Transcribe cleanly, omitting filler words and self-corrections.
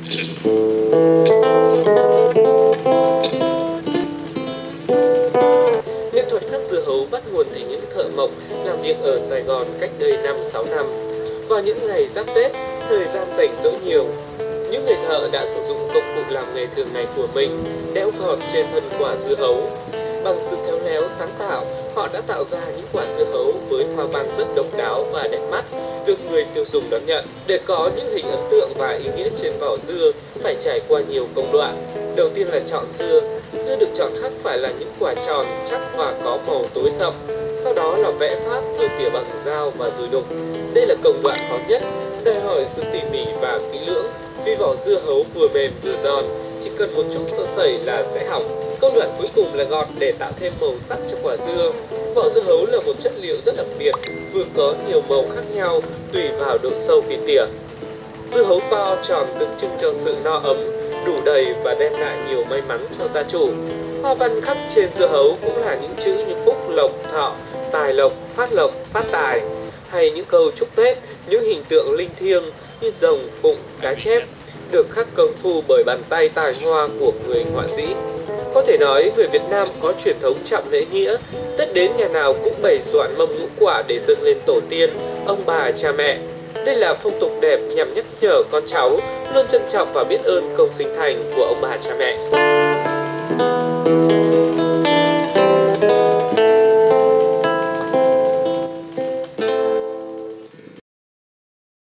Nghệ thuật khắc dưa hấu bắt nguồn từ những thợ mộc làm việc ở Sài Gòn cách đây 5-6 năm. Vào những ngày giáp Tết, thời gian rảnh rỗi nhiều, những người thợ đã sử dụng công cụ làm nghề thường ngày của mình, đẽo gọt trên thân quả dưa hấu. Bằng sự khéo léo sáng tạo, họ đã tạo ra những quả dưa hấu với hoa văn rất độc đáo và đẹp mắt, được người tiêu dùng đón nhận. Để có những hình ấn tượng và ý nghĩa trên vỏ dưa, phải trải qua nhiều công đoạn. Đầu tiên là chọn dưa. Dưa được chọn khắc phải là những quả tròn, chắc và có màu tối sậm. Sau đó là vẽ phác rồi tỉa bằng dao và rồi đục. Đây là công đoạn khó nhất, đòi hỏi sự tỉ mỉ và kỹ lưỡng. Vì vỏ dưa hấu vừa mềm vừa giòn, chỉ cần một chút sơ sẩy là sẽ hỏng. Công đoạn cuối cùng là gọt để tạo thêm màu sắc cho quả dưa. Vỏ dưa hấu là một chất liệu rất đặc biệt, vừa có nhiều màu khác nhau tùy vào độ sâu khi tỉa. Dưa hấu to tròn tượng trưng cho sự no ấm, đủ đầy và đem lại nhiều may mắn cho gia chủ. Hoa văn khắc trên dưa hấu cũng là những chữ như phúc lộc, thọ, tài lộc, phát tài, hay những câu chúc Tết, những hình tượng linh thiêng như rồng, phụng, cá chép, được khắc công phu bởi bàn tay tài hoa của người họa sĩ. Có thể nói người Việt Nam có truyền thống trọng lễ nghĩa, Tết đến nhà nào cũng bày soạn mâm ngũ quả để dâng lên tổ tiên, ông bà, cha mẹ. Đây là phong tục đẹp nhằm nhắc nhở con cháu luôn trân trọng và biết ơn công sinh thành của ông bà cha mẹ.